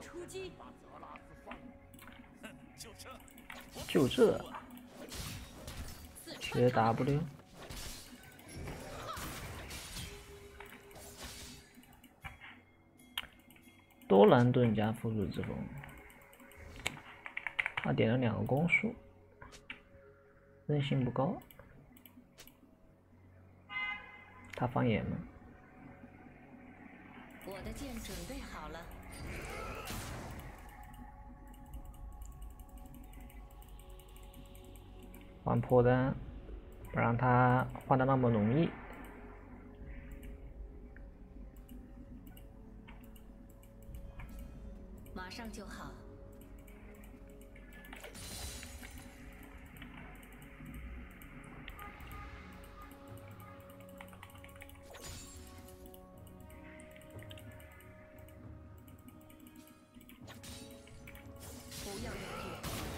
出击！ 就这，学 W， 多兰盾加辅助之风，他点了2个攻速，韧性不高，他放眼吗？ 我的剑准备好了。 换破绽，不让他换的那么容易。 马上就好。不要犹豫。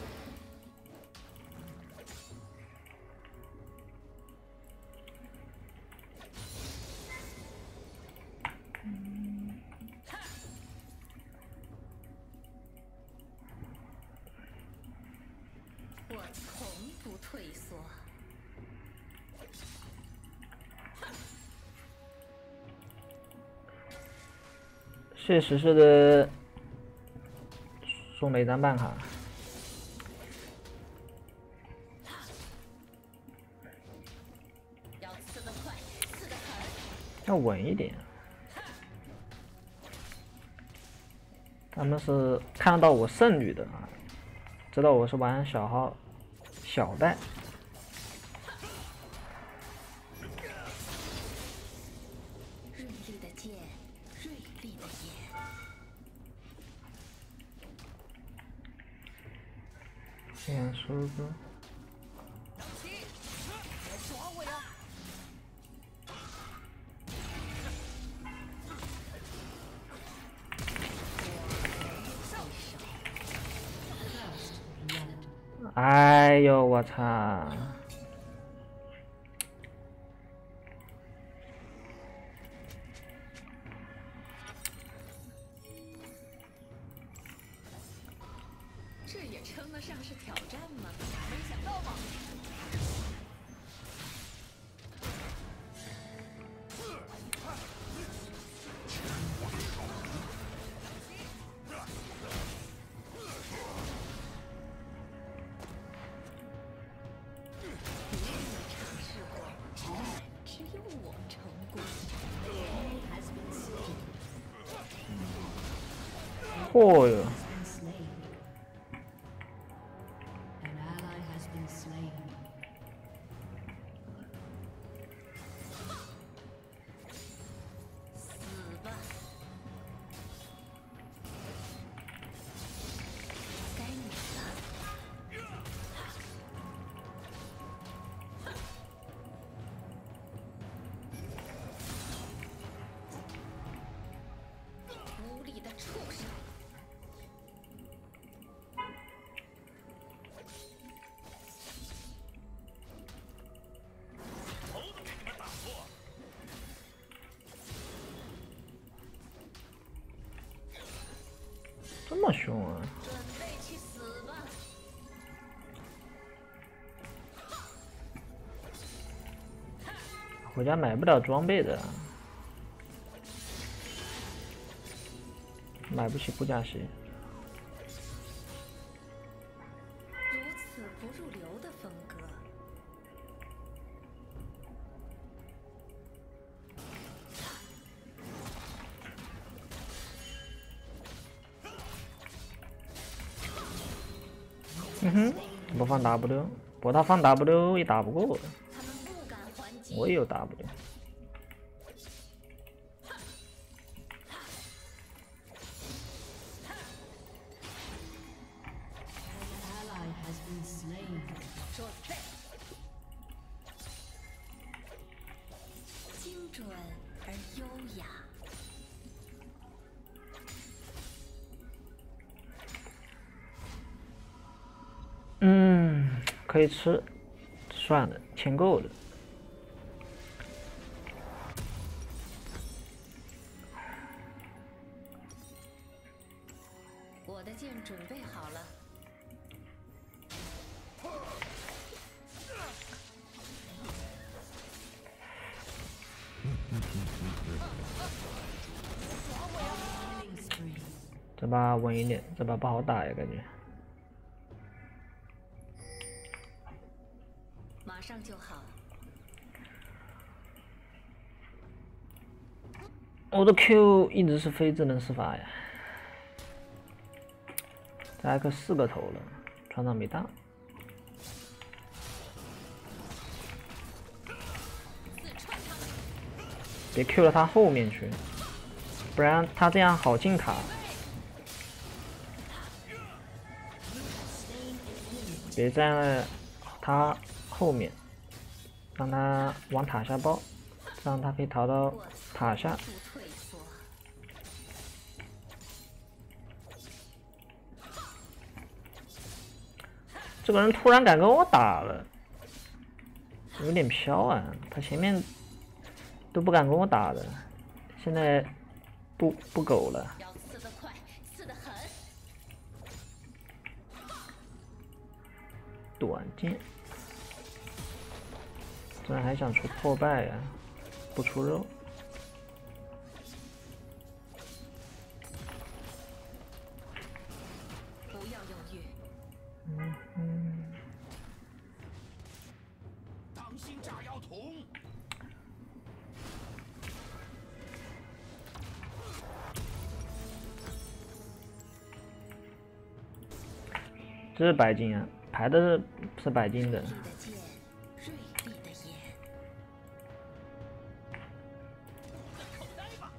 我从不退缩。 谢实施的送了一张办卡， 要刺得快，刺得狠。 要稳一点。他们是看到我胜率的啊，知道我是玩小号小袋。 锐利的剑，锐利的眼。 先说个。 别耍我呀！ 哎呦我操！ 这也称得上是挑战吗？没想到吧？只有我成功。 嚯哟！ An ally has been slain. 死吧！该你了。无理的畜生！ 头都给你们打破！ 这么凶啊！ 准备去死吧！ 回家买不了装备的，买不起布加鞋。 如此不入流的风格。 嗯哼，不放 W， 不过他放 W 也打不过我， 他们不敢还击。 我也有 W。 An ally has been slain. 准备。精准而优雅。 可以吃，算了，钱够了。 我的剑准备好了。 这把稳一点，这把不好打呀，感觉。 马上就好。 我的 Q 一直是非智能施法呀。这艾克4个头了，船长没大。别 Q 到他后面去，不然他这样好进卡。别站在他后面，让他往塔下包，这样他可以逃到塔下。这个人突然敢跟我打了，有点飘啊！他前面都不敢跟我打的，现在不苟了。 要刺得快，刺得狠。 短剑，这还想出破败呀？不出肉。 不要犹豫。 当心炸药桶！ 这是白金啊，排的是白金的。 锐利的剑，锐利的眼。 口袋吧。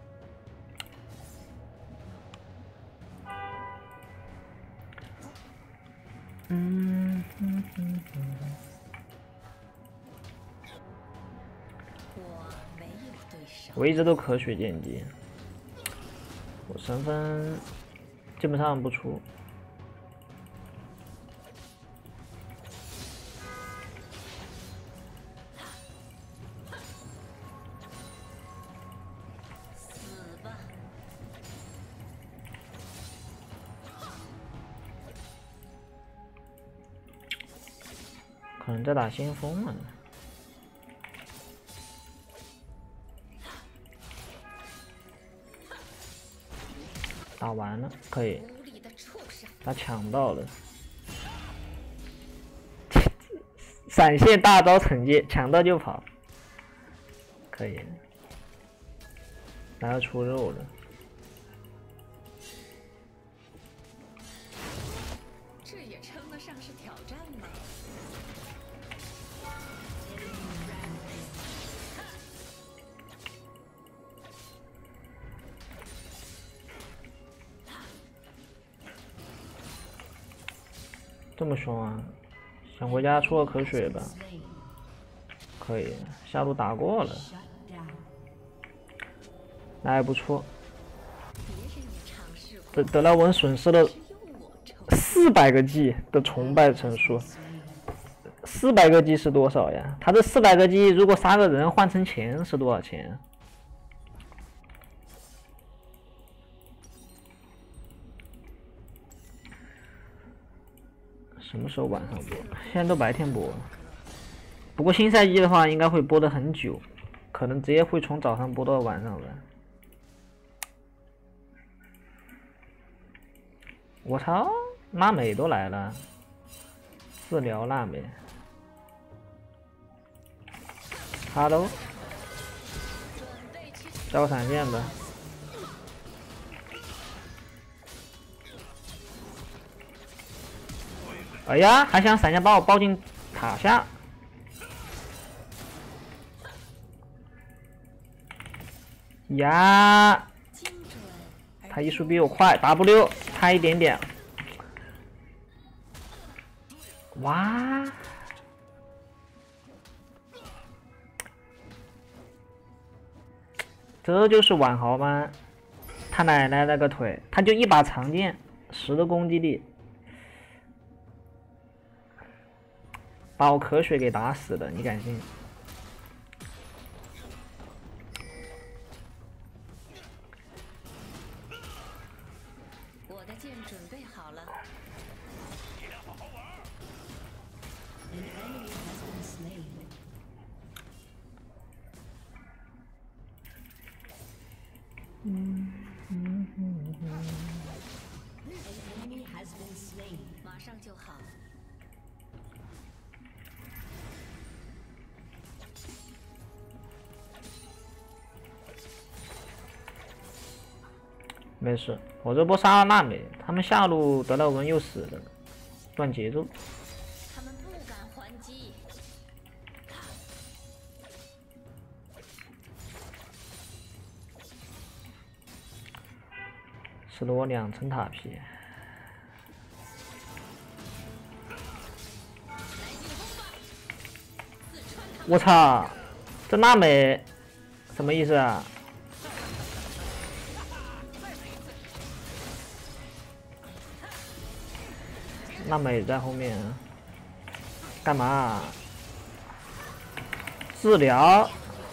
我没有对手。 我一直都可血剑姬，我神分基本上不出。 死吧！ 可能在打先锋了。打完了，可以。 无理的畜生！ 他抢到了，闪现大招惩戒，抢到就跑，可以。然后出肉了， 这也称得上是挑战吗？ 这么凶啊！想回家出个口水吧，可以。下路打过了，那还不错。 别人也尝试过， 德莱文损失了只有我成。 400个 G 的崇拜乘数，400个 G 是多少呀？他这400个 G 如果杀个人换成钱是多少钱？什么时候晚上播？现在都白天播。不过新赛季的话，应该会播的很久，可能直接会从早上播到晚上的。我操，娜美都来了，治疗娜美。Hello， 交个闪现吧。哎呀，还想闪现把我抱进塔下。呀，他移速比我快 ，W 差一点点。哇！这就是晚豪吗？他奶奶那个腿，他就一把长剑，10的攻击力。 把我可血给打死了，你敢信？ 我的剑准备好了。 An enemy has been slain. An enemy has been slain. 马上就好。 没事，我这波杀了娜美，他们下路德莱文又死了，断节奏。 他们不敢还击。 吃了我2层塔皮。我操，这娜美什么意思啊？娜美在后面干嘛？治疗？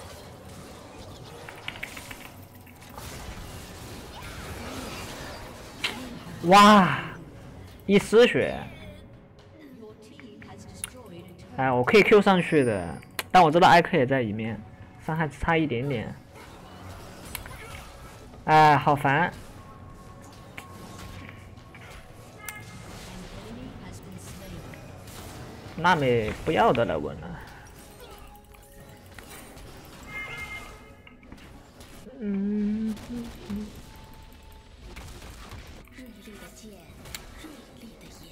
哇，一丝血！ Your team has destroyed a turret. 哎，我可以 Q 上去的，但我知道艾克也在里面，伤害只差一点点。哎，好烦！ An enemy has been slain. 娜美不要的了，稳了。 锐利的剑，锐利的眼。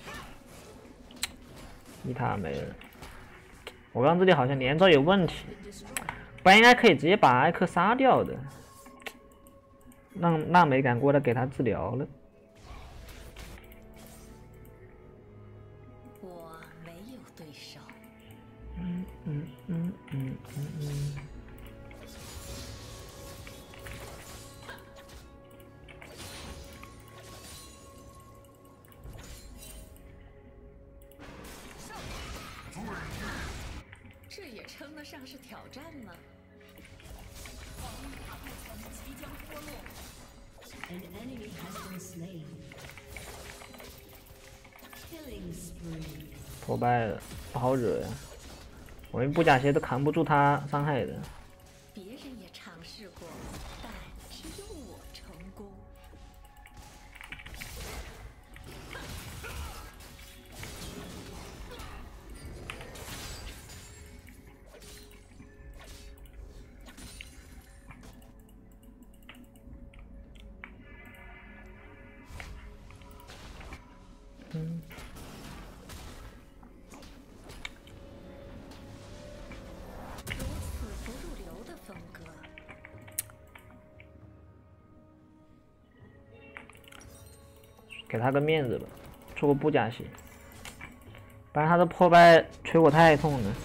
伊塔没了，我刚刚这里好像连招有问题， Destroyed. 不然应该可以直接把艾克杀掉的。让娜美敢过来给他治疗了。 我没有对手。这也称得上是挑战吗？ An enemy has been slain. Killing spree. 挫败了，不好惹呀。我们布甲鞋都扛不住他伤害的。 别人也尝试过，但只有我成功。如此不入流的风格。 给他个面子吧，出个布甲鞋，不然他的破败捶我太痛了。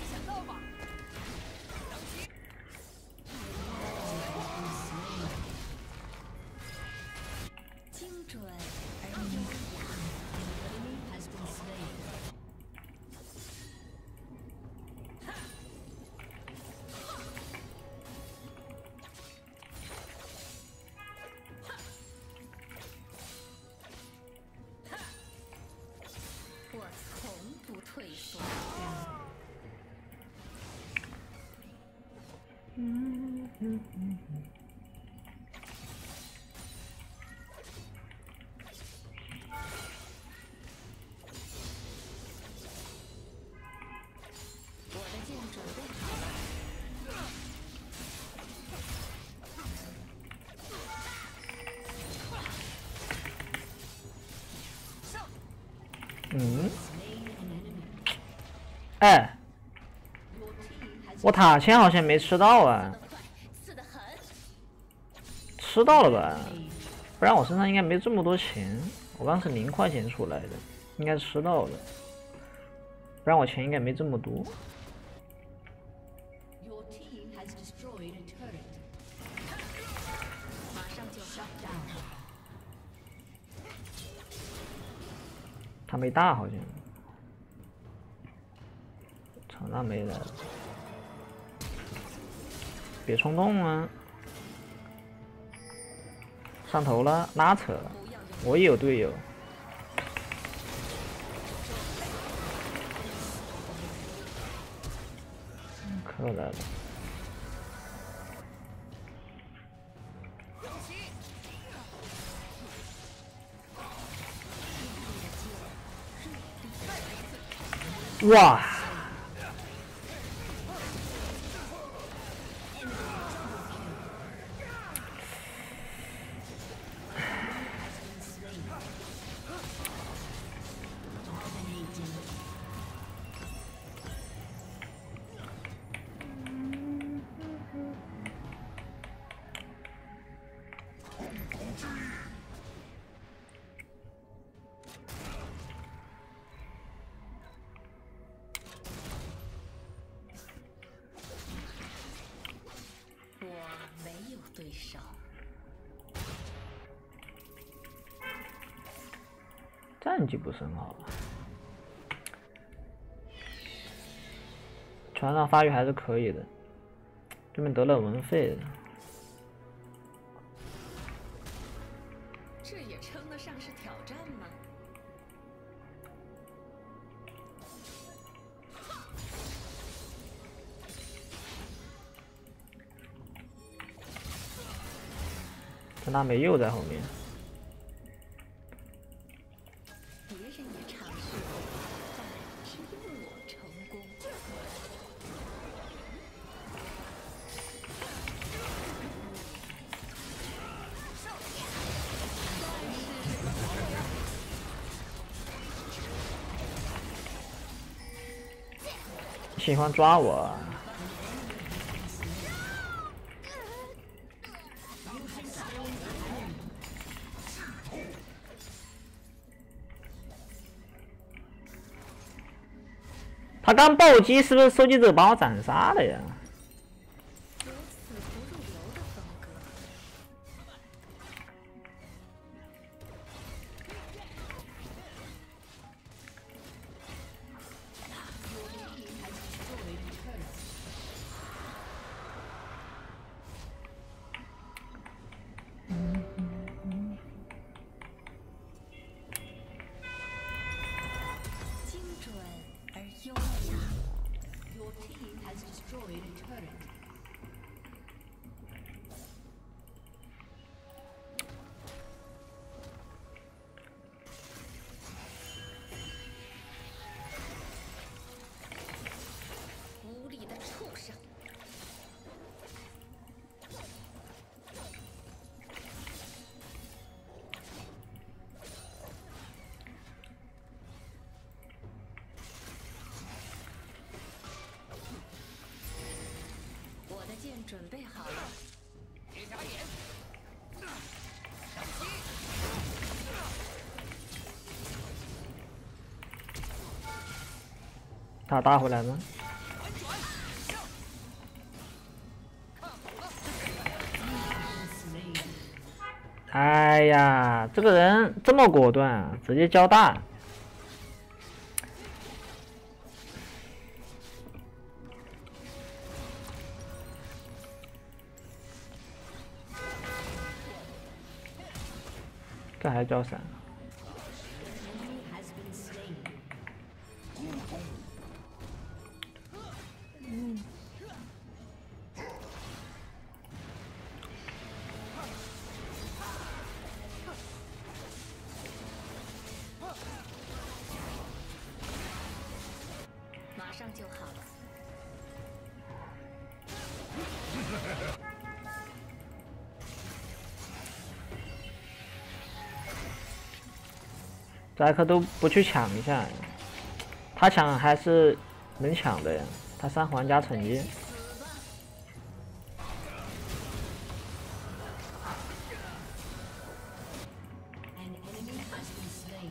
精准而优雅。 Enemy has been slain. 我从不退缩。我的剑准备好了。 嗯， Slain an enemy. 哎， Your team has 我塔签好像没吃到啊， 得快，刺得很。 吃到了吧？ slain. 不然我身上应该没这么多钱。我刚是0块钱出来的，应该吃到了，不然我钱应该没这么多。 Your team has destroyed a turret. 马上就好。 Shut down. 他没大好像，操，那没来了，别冲动啊！上头了，拉扯， 我也有队友。克来了。哇！ 对手。 战绩不是很好，船上发育还是可以的，对面得了文费。 这也称得上是挑战吗？ 但他没又在后面。 别人也尝试过，但只有我成功。 喜欢抓我。 他刚暴击，是不是收集者把我斩杀了呀？ 有死不入流的风格。精准而优雅。 Your team has destroyed a turret. 无理的畜生！我的剑准备好了。 别眨眼！ 他打回来了。哎呀，这个人这么果断啊，直接交大。这还交闪？ Enemy has been slain. 马上就好了。 扎克都不去抢一下，他抢还是能抢的呀，他3环加惩戒。 An enemy has been slain.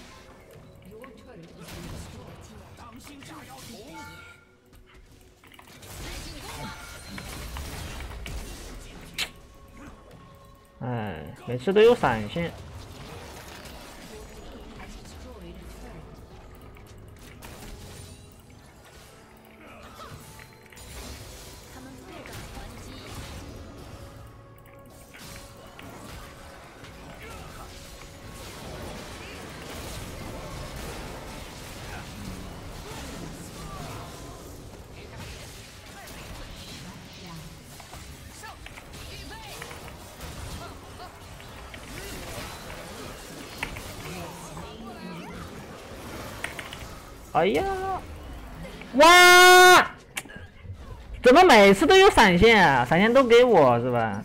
当心炸药桶！ 每次都有闪现。 他们不敢还击。 哎呀，哇！怎么每次都有闪现啊？闪现都给我是吧？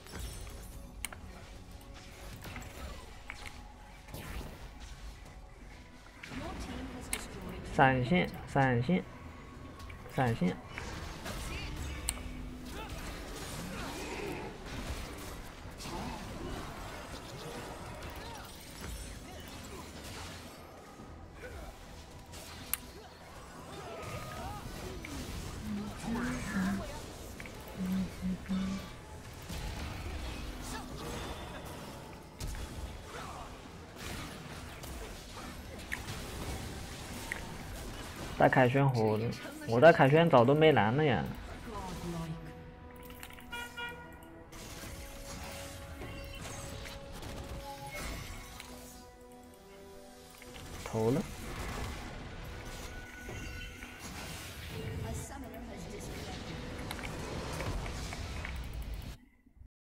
闪现，闪现，闪现。带凯旋活的，我带凯旋早都没蓝了呀。投了。